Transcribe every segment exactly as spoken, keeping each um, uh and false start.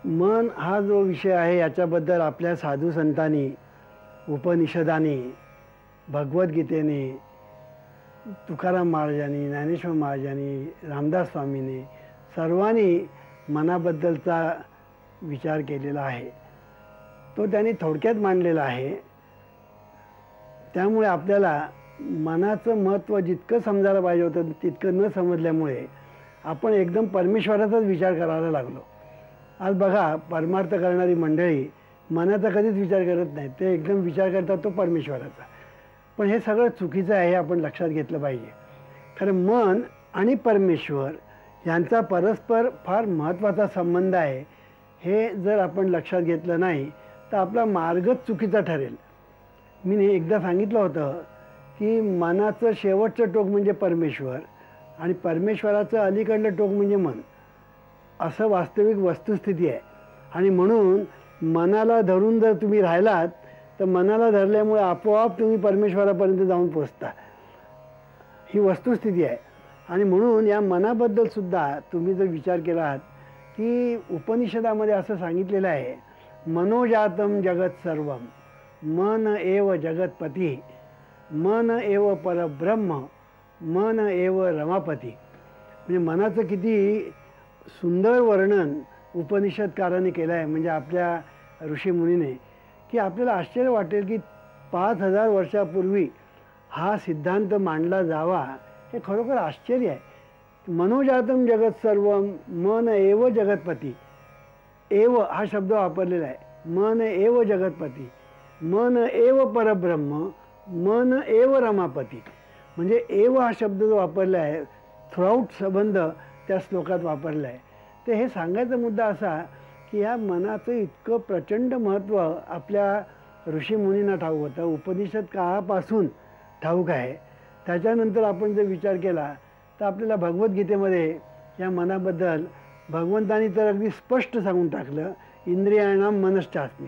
मन हा जो विषय आहे याच्याबद्दल आपल्या साधू संतांनी, उपनिषदांनी, भगवद्गीतेने, तुकाराम महाराजांनी, ज्ञानेश्वर महाराजांनी, रामदास स्वामींनी सर्वांनी मनाबद्दलचा विचार केलेला आहे. तो त्यांनी थोडक्यात मांडलेला आहे. त्यामुळे आपल्याला मनाचं महत्त्व जितकं समजायला पाहिजे होतं तितकं न समजल्यामुळे आपण एकदम परमेश्वराचाच विचार करायला लागलो. आज बघा, परमार्थ करणारी मंडळी मनाचा कधीच विचार करत नाही, ते एकदम विचार करतात तो परमेश्वराचा. पण हे सगळं चुकीचं आहे, हे आपण लक्षात घेतलं पाहिजे. खरं मन आणि परमेश्वर यांचा परस्पर फार महत्त्वाचा संबंध आहे. हे जर आपण लक्षात घेतलं नाही तर आपला मार्गच चुकीचा ठरेल. मी एकदा सांगितलं होतं की मनाचं शेवटचं टोक म्हणजे परमेश्वर आणि परमेश्वराचं अलीकडलं टोक म्हणजे मन, असं वास्तविक वस्तुस्थिती आहे. आणि म्हणून मनाला धरून जर तुम्ही राहिलात तर मनाला धरल्यामुळे आपोआप तुम्ही परमेश्वरापर्यंत जाऊन पोचता, ही वस्तुस्थिती आहे. आणि म्हणून या मनाबद्दलसुद्धा तुम्ही जर विचार केलात की उपनिषदामध्ये असं सांगितलेलं आहे, मनोजातम जगत सर्वम मन एव जगतपती मन एव परब्रह्म मन एव रमापती. म्हणजे मनाचं किती सुंदर वर्णन उपनिषदकारांनी केलं आहे, म्हणजे आपल्या ऋषीमुनीने, की आपल्याला आश्चर्य वाटेल की पाच हजार वर्षापूर्वी हा सिद्धांत मांडला जावा, हे खरोखर आश्चर्य आहे. मनोजातम जगत सर्वम मन एव जगतपती, एव हा शब्द वापरलेला आहे. मन एव जगतपती मन एव परब्रह्म मन एव रमापती. म्हणजे एव हा शब्द जो वापरला आहे थ्रूआउट संबंध त्या श्लोकात वापरला आहे. तर हे सांगायचा मुद्दा असा की या मनाचं इतकं प्रचंड महत्त्व आपल्या ऋषीमुनींना ठाऊक होतं, उपनिषद काळापासून ठाऊक आहे. त्याच्यानंतर आपण जर विचार केला तर आपल्याला भगवद्गीतेमध्ये या मनाबद्दल भगवंतानी तर अगदी स्पष्ट सांगून टाकलं, इंद्रियाणाम मनश्चास्मी,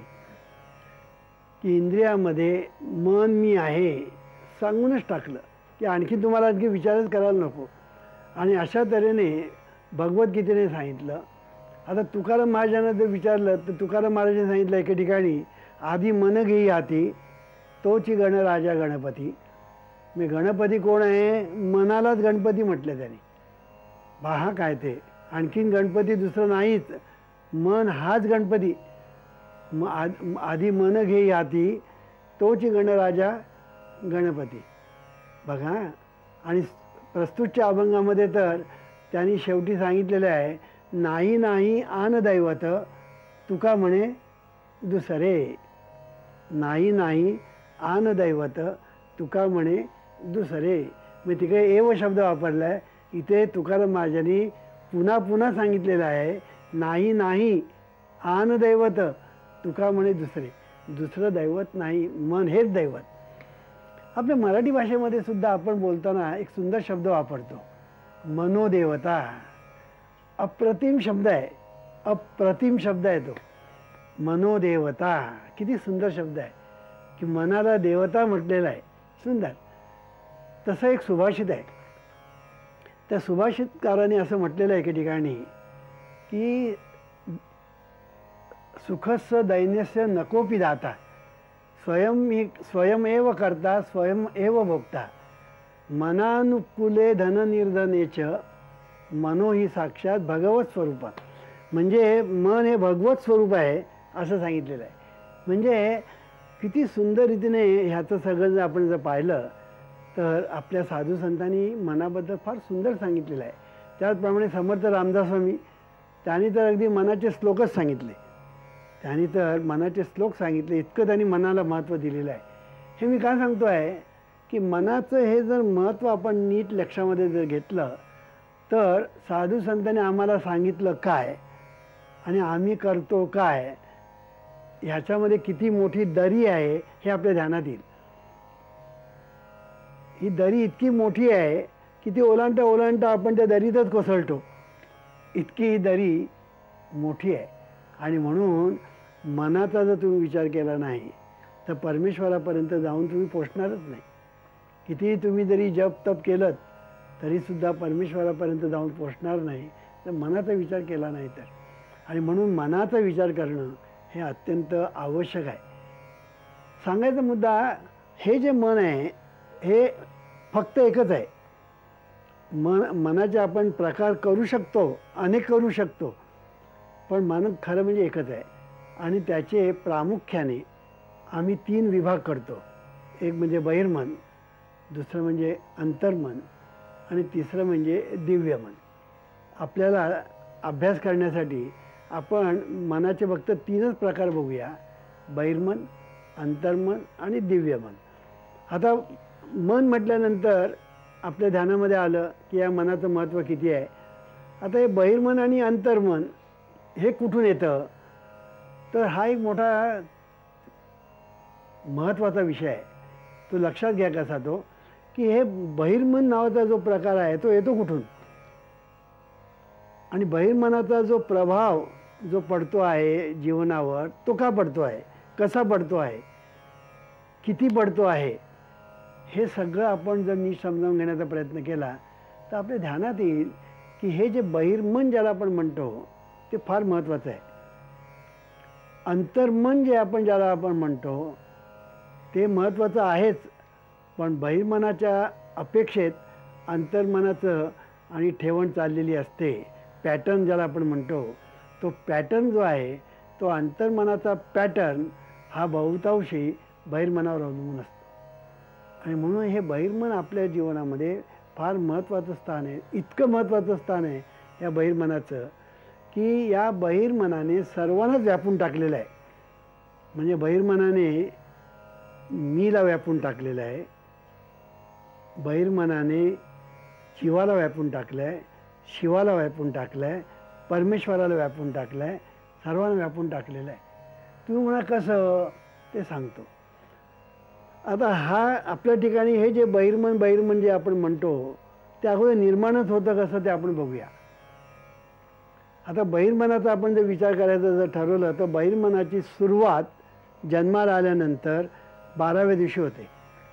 की इंद्रियामध्ये मन मी आहे सांगूनच टाकलं, की आणखी तुम्हाला आणखी विचारच करायला नको. आणि अशा तऱ्हेने भगवद्गीतेने सांगितलं. आता तुकाराम महाराजांना जर विचारलं तर तुकाराम महाराजांनी सांगितलं एके ठिकाणी, आधी मन घेई हाती तोची गणराजा गणपती. मी गणपती कोण आहे? मनालाच गणपती म्हटलं त्यांनी. पहा काय ते, आणखीन गणपती दुसरं नाहीच, मन हाच गणपती. म आधी मन घेई हाती तोची गणराजा गणपती. बघा, आणि प्रस्तुतच्या अभंगामध्ये तर त्यांनी शेवटी सांगितलेलं आहे, नाही नाही आन दैवत तुका म्हणे दुसरे. नाही नाही आन दैवत तुका म्हणे दुसरे. मग तिकडे एव शब्द वापरला आहे, इथे तुकाराम महाराजांनी पुन्हा पुन्हा सांगितलेलं आहे, नाही नाही आन दैवत तुका म्हणे दुसरे. दुसरं दैवत नाही, मन हेच दैवत. आपल्या मराठी भाषेमध्ये सुद्धा आपण बोलताना एक सुंदर शब्द वापरतो, मनोदेवता. अप्रतिम शब्द आहे, अप्रतिम शब्द आहे तो मनोदेवता. किती सुंदर शब्द आहे की मनाला देवता म्हटलेला आहे, सुंदर. तसं एक सुभाषित आहे, त्या सुभाषितकाराने असं म्हटलेलं आहे एके ठिकाणी की सुखस्य दैन्यस्य नकोपि दाता स्वयं स्वयमेव करता स्वयं एव भोगता मनानुकूले धननिर्धनेच मनो ही साक्षात भगवत स्वरूपा. म्हणजे मन हे भगवत स्वरूप आहे असं सांगितलेलं आहे. म्हणजे किती सुंदर रीतीने ह्याचं सगळं जर आपण जर पाहिलं तर आपल्या साधू संतांनी मनाबद्दल फार सुंदर सांगितलेलं आहे. त्याचप्रमाणे समर्थ रामदास स्वामी त्यांनी तर अगदी मनाचे श्लोकच सांगितले. त्यांनी तर मनाचे श्लोक सांगितले, इतकं त्यांनी मनाला महत्त्व दिलेलं आहे. हे मी काय सांगतो आहे की मनाचं हे जर महत्त्व आपण नीट लक्षामध्ये जर घेतलं तर साधू संतांनी आम्हाला सांगितलं काय आणि आम्ही करतो काय, ह्याच्यामध्ये किती मोठी दरी आहे हे आपल्या ध्यानात येईल. ही दरी इतकी मोठी आहे की ती ओलांडता ओलांडता आपण त्या दरीतच कोसळतो, इतकी ही दरी मोठी आहे. आणि म्हणून मनाचा जर तुम्ही विचार केला नाही तर परमेश्वरापर्यंत जाऊन तुम्ही पोचणारच नाही. कितीही तुम्ही जरी जप तप केलं तरीसुद्धा परमेश्वरापर्यंत जाऊन पोचणार नाही तर मनाचा विचार केला नाही तर. आणि म्हणून मनाचा विचार करणं हे अत्यंत आवश्यक आहे. सांगायचा मुद्दा, हे जे मन आहे हे फक्त एकच आहे. मन मनाचे आपण प्रकार करू शकतो, अनेक करू शकतो, पण मन खरं म्हणजे एकच आहे. आणि त्याचे प्रामुख्याने आम्ही तीन विभाग करतो. एक म्हणजे बहिर्मन, दुसरं म्हणजे अंतर्मन आणि तिसरं म्हणजे दिव्यमन. आपल्याला अभ्यास करण्यासाठी आपण मनाचे फक्त तीनच प्रकार बघूया, बहिर्मन, अंतर्मन आणि दिव्यमन. आता मन म्हटल्यानंतर आपल्या ध्यानामध्ये आलं की या मनाचं महत्त्व किती आहे. आता हे बहिर्मन आणि अंतर्मन हे कुठून येतं, तर हा एक मोठा महत्त्वाचा विषय आहे. तो लक्षात घ्या कसा तो, की हे बहिर्मन नावाचा जो प्रकार आहे तो येतो कुठून, आणि बहिर्मनाचा जो प्रभाव जो पडतो आहे जीवनावर तो का पडतो आहे, कसा पडतो आहे, किती पडतो आहे, हे सगळं आपण जर नीट समजावून घेण्याचा प्रयत्न केला तर आपल्या ध्यानात येईल की हे जे बहिर्मन ज्याला आपण म्हणतो ते फार महत्त्वाचं आहे. अंतर्मन जे आपण ज्याला आपण म्हणतो ते महत्त्वाचं आहेच, पण बहिर्मनाच्या अपेक्षेत अंतर्मनाचं आणि ठेवण चाललेली असते. पॅटर्न ज्याला आपण म्हणतो तो पॅटर्न जो आहे तो अंतर्मनाचा पॅटर्न हा बहुतांशी बहिर्मनावर अवलंबून असतो. आणि म्हणून हे बहिर्मन आपल्या जीवनामध्ये फार महत्त्वाचं स्थान आहे. इतकं महत्त्वाचं स्थान आहे या बहिर्मनाचं की या बहिर्मनाने सर्वांनाच व्यापून टाकलेलं आहे. म्हणजे बहिर्मनाने मीला व्यापून टाकलेलं आहे, बहिर्मनाने जीवाला व्यापून टाकलं आहे, शिवाला व्यापून टाकलं आहे, परमेश्वराला व्यापून टाकलं आहे, सर्वांना व्यापून टाकलेलं आहे. तुम्ही म्हणा कसं, ते सांगतो. आता हा आपल्या ठिकाणी हे जे बहिर्मन बहिर्मन जे आपण म्हणतो ते अगोदर निर्माणच होतं कसं ते आपण बघूया. आता बहिर्मनाचा आपण जर विचार करायचा जर ठरवलं तर बहिर्मनाची सुरुवात जन्माला आल्यानंतर बाराव्या दिवशी होते.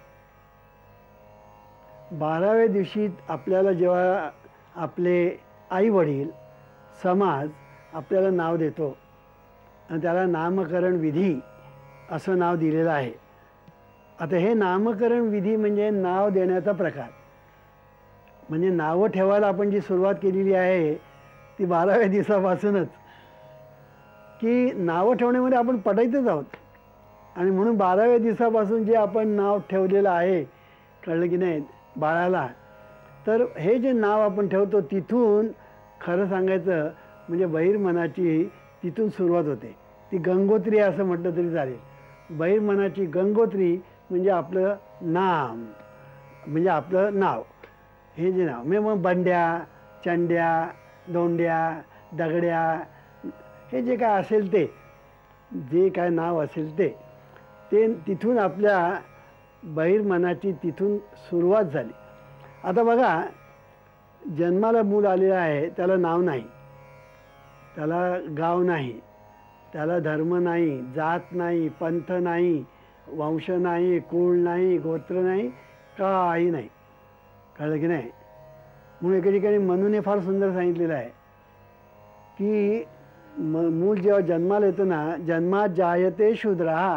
बाराव्या दिवशी आपल्याला जेव्हा आपले आई वडील समाज आपल्याला नाव देतो आणि त्याला नामकरण विधी असं नाव दिलेलं आहे. आता हे नामकरण विधी म्हणजे नाव देण्याचा प्रकार. म्हणजे नावं ठेवायला आपण जी सुरुवात केलेली आहे ती बाराव्या दिवसापासूनच, की नावं ठेवण्यामध्ये आपण पटायचंच आहोत. आणि म्हणून बाराव्या दिवसापासून जे आपण नाव ठेवलेलं आहे, कळलं की नाही, बाळाला, तर हे जे नाव आपण ठेवतो तिथून खरं सांगायचं म्हणजे बहिर्मनाची तिथून सुरुवात होते. ती गंगोत्री असं म्हटलं तरी चालेल. बहिर्मनाची गंगोत्री म्हणजे आपलं नाम, म्हणजे आपलं नाव. हे जे नाव म्हणजे मग बंड्या, चंड्या, दोंड्या, दगड्या, हे जे काय असेल ते, जे काय नाव असेल ते ते तिथून आपल्या बहिर्मनाची तिथून सुरुवात झाली. आता बघा, जन्माला मूल आलेलं आहे त्याला नाव नाही, त्याला गाव नाही, त्याला धर्म नाही, जात नाही, पंथ नाही, वंश नाही, कुळ नाही, गोत्र नाही, काही नाही. कळलं की नाही. म्हणून एके ठिकाणी मनूने फार सुंदर सांगितलेलं आहे की म मूल जेव्हा जन्माला येतं ना, जन्मात जायते शूद्रा,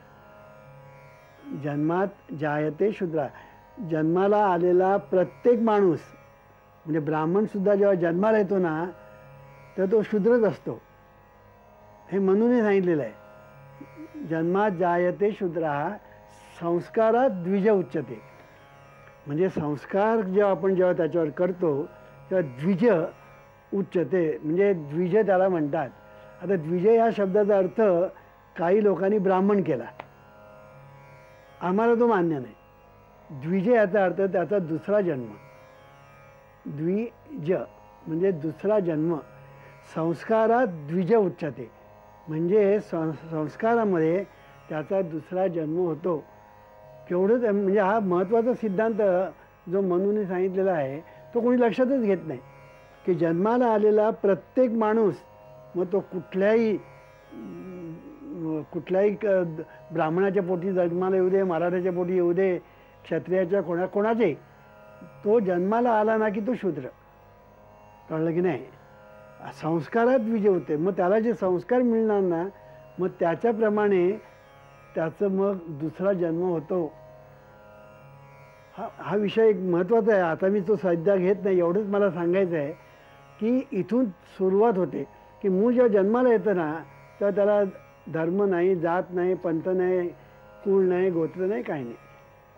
जन्मात जायते शूद्रा, जन्माला आलेला प्रत्येक माणूस म्हणजे ब्राह्मणसुद्धा जेव्हा जन्माला येतो ना तर तो शूद्रच असतो. हे मनूने सांगितलेलं आहे. जन्मात जायते शूद्रा संस्कारात द्विज उच्चते. म्हणजे संस्कार जेव्हा आपण जेव्हा त्याच्यावर करतो तेव्हा द्विज उच्चते, म्हणजे द्विज त्याला म्हणतात. आता द्विज या शब्दाचा अर्थ काही लोकांनी ब्राह्मण केला, आम्हाला तो मान्य नाही. द्विज याचा अर्थ त्याचा दुसरा जन्म, द्विज म्हणजे दुसरा जन्म. संस्कारात द्विज उच्चते म्हणजे सं संस्कारामध्ये त्याचा दुसरा जन्म होतो. केवढंच म्हणजे हा महत्त्वाचा सिद्धांत जो मनूने सांगितलेला आहे तो कोणी लक्षातच घेत नाही की जन्माला आलेला प्रत्येक माणूस, मग तो कुठल्याही कुठल्याही ब्राह्मणाच्या पोटी जन्माला येऊ दे, मराठाच्या पोटी येऊ दे, क्षत्रियाच्या कोणा कोणाचे, तो जन्माला आला ना की तो शूद्र. कळलं की नाही. संस्कारात विजय होते. मग त्याला जे संस्कार मिळणार ना, मग त्याच्याप्रमाणे त्याचं मग दुसरा जन्म होतो. हा हा विषय एक महत्त्वाचा आहे. आता मी तो सध्या घेत नाही, एवढंच मला सांगायचं आहे की इथून सुरुवात होते की मूळ जेव्हा जन्माला येतं ना, तेव्हा त्याला धर्म नाही, जात नाही, पंथ नाही, कुळ नाही, गोत्र नाही, काही नाही.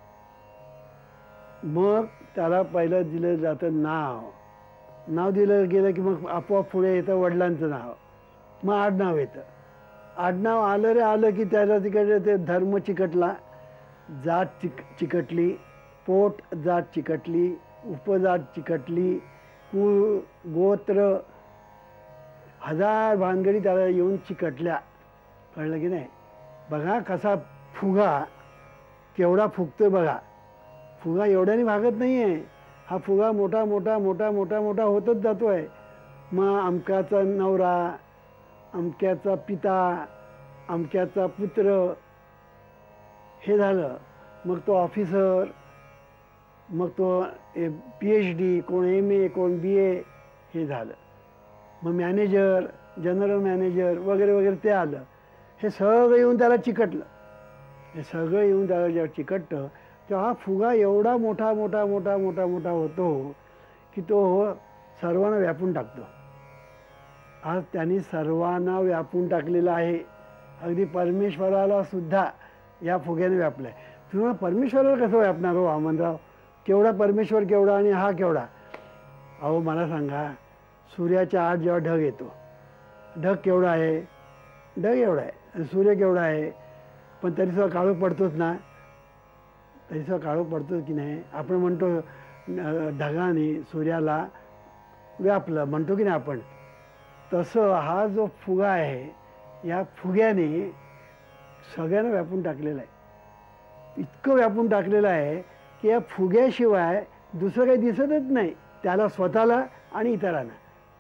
मग त्याला पहिलं दिलं जातं नाव. नाव दिलं गेलं की मग आपोआप पुढे येतं वडिलांचं नाव, मग आडनाव येतं. आडनाव आलं रे आलं की त्याला तिकडे ते धर्म चिकटला, जात चिक चिकटली, पोट जात चिकटली, उपजात चिकटली, कुळ गोत्र, हजार भानगडी त्याला येऊन चिकटल्या. कळलं की नाही? बघा कसा फुगा केवढा फुगतोय बघा. फुगा एवढ्याने भागत नाही आहे. हा फुगा मोठा मोठा मोठा मोठा मोठा होतच जातो आहे. मग अमक्याचा नवरा, अमक्याचा पिता, अमक्याचा पुत्र हे झालं. मग तो ऑफिसर, मग तो पी एच डी, कोण एम ए, कोण बी ए हे झालं. मग मॅनेजर, जनरल मॅनेजर वगैरे वगैरे ते आलं. हे सगळं येऊन त्याला चिकटलं. हे सगळं येऊन त्याला जेव्हा चिकटतं तेव्हा हा फुगा एवढा मोठा मोठा मोठा मोठा मोठा होतो की तो सर्वांना व्यापून टाकतो. आज त्यांनी सर्वांना व्यापून टाकलेलं आहे. अगदी परमेश्वराला सुद्धा या फुग्याने व्यापलं आहे. तुम्हाला परमेश्वराला कसं व्यापणार हो वामनराव? केवढा परमेश्वर केवढा आणि हा केवढा? अहो मला सांगा, सूर्याच्या आत जेव्हा ढग येतो, ढग केवढा आहे? ढग एवढा आहे. सूर्य केवढा आहे? पण तरीसुद्धा काळोख पडतोच ना, तरीसुद्धा काळोख पडतोच की नाही? आपण म्हणतो ढगाने सूर्याला व्यापलं म्हणतो की नाही आपण? तसं हा जो फुगा आहे, या फुग्याने सगळ्यांना व्यापून टाकलेला आहे. इतकं व्यापून टाकलेलं आहे की या फुग्याशिवाय दुसरं काही दिसतच नाही त्याला, स्वतःला आणि इतरांना.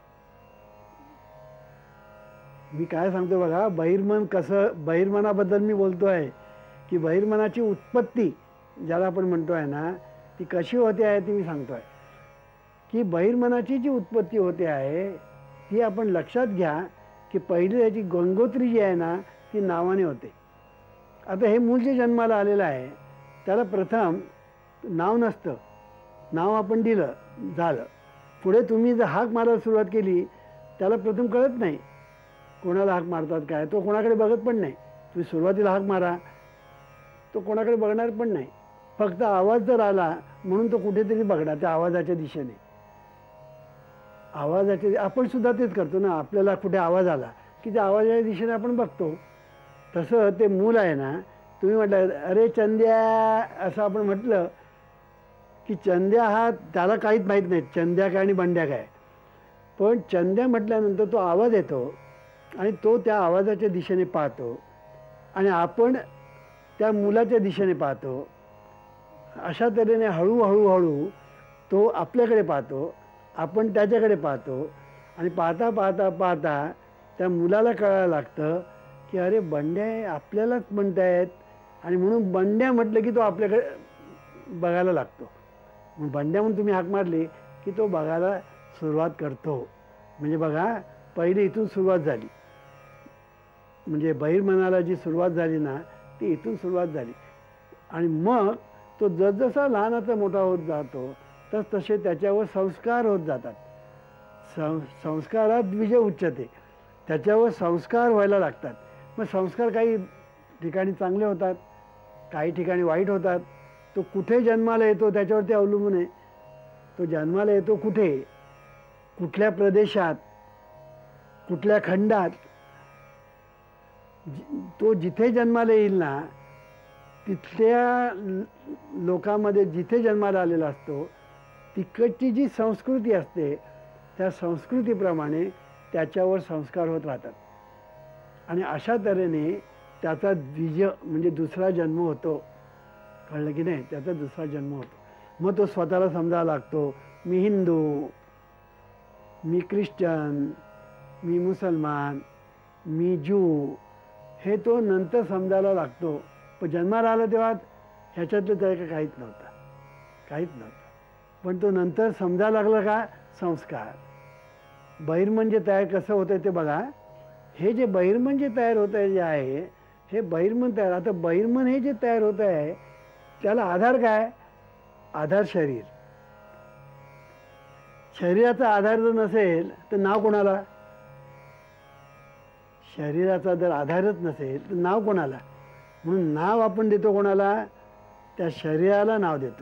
मी काय सांगतो बघा, बहिर्मन कसं, बहिर्मनाबद्दल मी बोलतो आहे की बहिर्मनाची उत्पत्ती ज्याला आपण म्हणतो आहे ना, ती कशी होते आहे ती मी सांगतो आहे. की बहिर्मनाची जी उत्पत्ती होते आहे ती आपण लक्षात घ्या की पहिली याची गंगोत्री जी आहे ना, ती नावाने होते. आता हे मूल जे जन्माला आलेलं आहे त्याला प्रथम नाव नसतं. नाव आपण दिलं झालं. पुढे तुम्ही जर हाक मारायला सुरुवात केली त्याला प्रथम कळत नाही कोणाला हाक मारतात काय. तो कोणाकडे बघत पण नाही. तुम्ही सुरुवातीला हाक मारा, तो कोणाकडे बघणार पण नाही. फक्त आवाज जर आला म्हणून तो कुठेतरी बघणार त्या आवाजाच्या दिशेने. आवाजाचे आपण सुद्धा तेच करतो ना. आपल्याला कुठे आवाज आला की त्या आवाजाच्या दिशेने आपण बघतो. तसं ते मूल आहे ना, तुम्ही म्हटलं अरे चंद्या असं आपण म्हटलं की चंद्या हा त्याला काहीच माहीत नाही चंद्या काय आणि बंड्या काय. पण चंद्या म्हटल्यानंतर तो आवाज येतो आणि तो त्या आवाजाच्या दिशेने पाहतो आणि आपण त्या मुलाच्या दिशेने पाहतो. अशा तऱ्हेने हळूहळू हळू तो आपल्याकडे पाहतो, आपण त्याच्याकडे पाहतो आणि पाहता पाहता पाहता त्या मुलाला कळायला लागतं की अरे बंड्या आपल्यालाच म्हणतायत आणि म्हणून बंड्या म्हटलं की तो आपल्याकडे बघायला लागतो. मग बंड्या म्हणून तुम्ही हाक मारली की तो बघायला सुरुवात करतो. म्हणजे बघा, पहिली इथून सुरुवात झाली. म्हणजे बहिर्मनाला जी सुरुवात झाली ना ती इथून सुरुवात झाली. आणि मग तो जसजसा लहानाचा मोठा होत जातो तस तसे त्याच्यावर संस्कार होत जातात. सं संस्कारात द्विज उच्चते. त्याच्यावर संस्कार व्हायला लागतात. मग संस्कार काही ठिकाणी चांगले होतात, काही ठिकाणी वाईट होतात. तो कुठे जन्माला येतो त्याच्यावरती अवलंबून आहे. तो जन्माला येतो कुठे, कुठल्या प्रदेशात, कुठल्या खंडात. तो जिथे जन्माला येईल ना तिथल्या लोकांमध्ये जिथे जन्माला आलेला असतो तिकडची जी संस्कृती असते त्या संस्कृतीप्रमाणे त्याच्यावर संस्कार होत राहतात. आणि अशा तऱ्हेने त्याचा द्विज म्हणजे दुसरा जन्म होतो. कळलं की नाही? त्याचा दुसरा जन्म होतो. मग तो स्वतःला समजायला लागतो मी हिंदू, मी ख्रिश्चन, मी मुसलमान, मी ज्यू, हे तो नंतर समजायला लागतो. पण जन्माला आला तेव्हा ह्याच्यातलं त्याला काहीच नव्हतं, काहीच नव्हतं. पण तो नंतर समजायला लागला का? संस्कार. बहिर्मन जे तयार कसं होतं ते बघा. हे जे बहिर्मन जे तयार होत आहे जे आहे हे बहिर्मन तयार. आता बहिर्मन हे जे तयार होत आहे त्याला आधार काय? आधार शरीर. शरीराचा आधार जर नसेल तर नाव कोणाला? शरीराचा जर आधारच नसेल तर नाव कोणाला? म्हणून नाव आपण देतो कोणाला? त्या शरीराला नाव देतो.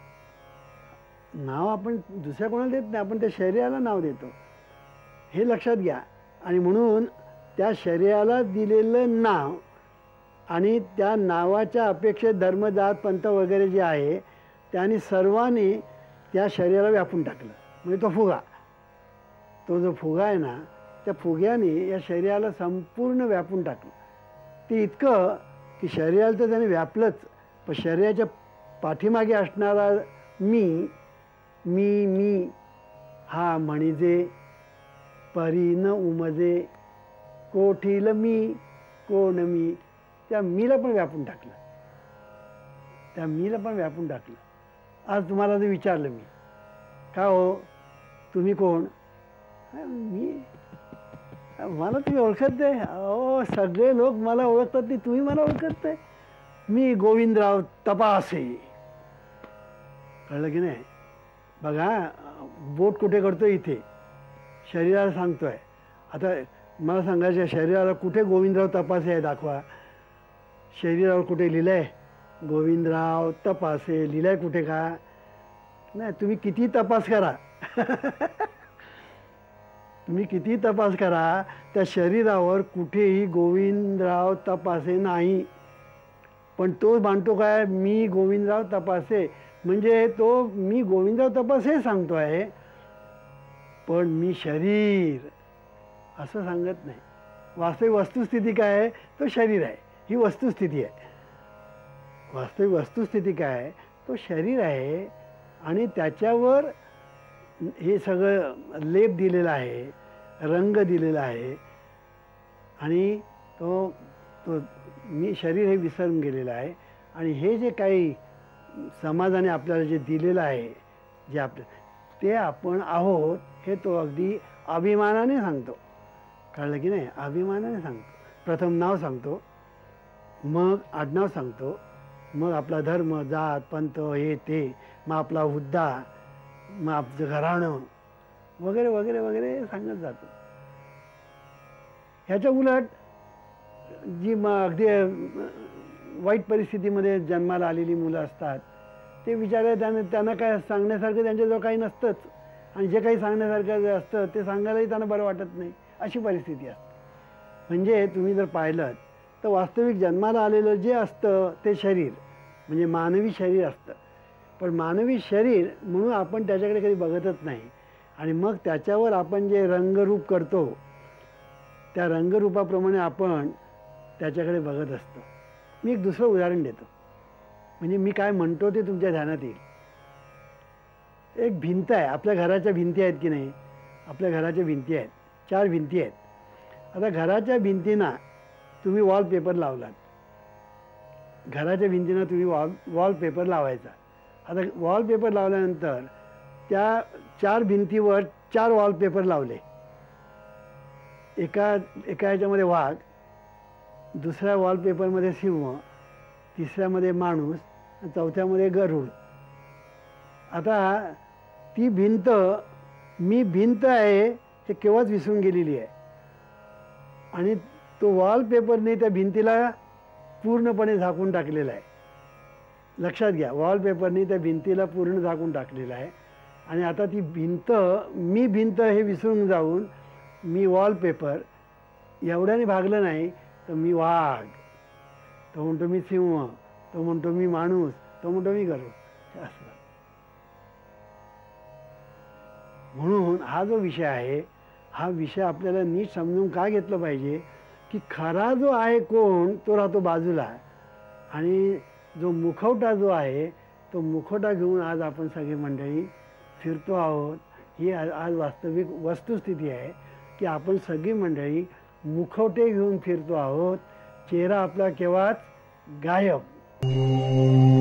नाव आपण दुसऱ्या कोणाला देत नाही, आपण त्या शरीराला नाव देतो. हे लक्षात घ्या. आणि म्हणून त्या शरीराला दिलेलं नाव आणि त्या नावाच्या अपेक्षेत धर्म जात पंथ वगैरे जे आहे त्यांनी सर्वांनी त्या शरीराला व्यापून टाकलं. म्हणजे तो फुगा, तो जो फुगा आहे ना त्या फुग्याने या शरीराला संपूर्ण व्यापून टाकलं. ते इतकं की शरीराला तर त्याने व्यापलंच, पण शरीराच्या पाठीमागे असणारा मी मी मी हा म्हणजे परी न उमजे कोठील मी कोण मी, त्या मीला पण व्यापून टाकलं. त्या मीला पण व्यापून टाकलं. आज तुम्हाला जर विचारलं मी का हो तुम्ही कोण? मी मला तुम्ही ओळखत नाही? अहो सगळे लोक मला ओळखतात नाही, तुम्ही मला ओळखत नाही. मी गोविंदराव तपासे. कळलं की नाही? बघा बोट कुठे करतो? इथे शरीराला सांगतोय. आता मला सांगायचं शरीराला कुठे गोविंदराव तपासे आहे दाखवा. शरीरावर कुठे लिहिलं आहे गोविंदराव तपासे? लिहिलं आहे कुठे का? नाही. तुम्ही किती तपास करा तुम्ही किती तपास करा त्या शरीरावर कुठेही गोविंदराव तपासे नाही. पण तो मानतो काय? मी गोविंदराव तपासे. म्हणजे तो मी गोविंदराव तपासे सांगतो आहे, पण मी शरीर असं सांगत नाही. वास्तविक वस्तुस्थिती काय आहे? तो शरीर आहे. ही वस्तुस्थिती आहे. वास्तविक वस्तुस्थिती काय आहे? तो शरीर आहे. आणि त्याच्यावर हे सगळं लेप दिलेला आहे, रंग दिलेला आहे. आणि तो तो मी शरीर हे विसरून गेलेलं आहे. आणि हे जे काही समाजाने आपल्याला जे दिलेलं आहे जे आपलं ते आपण आहोत हे तो अगदी अभिमानाने सांगतो. कळलं की नाही? अभिमानाने सांगतो. प्रथम नाव सांगतो, मग आडनाव सांगतो, मग आपला धर्म जात पंथ हे ते, मग आपला हुद्दा, मग आपलं घराणं वगैरे वगैरे वगैरे सांगत जातो. ह्याच्या उलट जी मग अगदी वाईट परिस्थितीमध्ये जन्माला आलेली मुलं असतात ते विचारले त्यांना त्यांना काय सांगण्यासारखं त्यांच्याजवळ काही नसतंच. आणि जे काही सांगण्यासारखं असतं ते सांगायलाही त्यांना बरं वाटत नाही, अशी परिस्थिती असते. म्हणजे तुम्ही जर पाहिलं तर वास्तविक जन्माला आलेलं जे असतं ते शरीर म्हणजे मानवी शरीर असतं. पण मानवी शरीर म्हणून आपण त्याच्याकडे कधी बघतच नाही. आणि मग त्याच्यावर आपण जे रंगरूप करतो त्या रंगरूपाप्रमाणे आपण त्याच्याकडे बघत असतो. मी एक दुसरं उदाहरण देतो म्हणजे मी काय म्हणतो ते तुमच्या ध्यानात येईल. एक भिंत आहे. आपल्या घराच्या भिंती आहेत की नाही? आपल्या घराच्या भिंती आहेत, चार भिंती आहेत. आता घराच्या भिंतींना तुम्ही वॉलपेपर लावलात. घराच्या भिंतींना तुम्ही वॉल वॉलपेपर लावायचा. आता वॉलपेपर लावल्यानंतर त्या चार भिंतीवर चार वॉलपेपर लावले. एका एका ह्याच्यामध्ये वाघ, दुसऱ्या वॉलपेपरमध्ये सिंह, तिसऱ्यामध्ये माणूस, चौथ्यामध्ये गरुड. आता ती भिंत मी भिंत आहे हे केव्हाच विसरून गेलेली आहे. आणि तो वॉलपेपरने त्या भिंतीला पूर्णपणे झाकून टाकलेला आहे. लक्षात घ्या, वॉलपेपरने त्या भिंतीला पूर्ण झाकून टाकलेलं आहे. आणि आता ती भिंत मी भिंत हे विसरून जाऊन मी वॉलपेपर एवढ्याने भागलं नाही तर मी वाघ, तो म्हणतो मी सिंह, तो म्हणतो मी माणूस, तो म्हणतो मी गरुड. असं म्हणून हा जो विषय आहे हा विषय आपल्याला नीट समजून का घेतलं पाहिजे की खरा जो आहे कोण तो राहतो बाजूला आणि जो मुखवटा जो आहे तो मुखवटा घेऊन आज आपण सगळी मंडळी फिरतो आहोत. ही आज वास्तविक वस्तुस्थिती आहे की आपण सगळी मंडळी मुखवटे घेऊन फिरतो आहोत. चेहरा आपला केव्हाच गायब.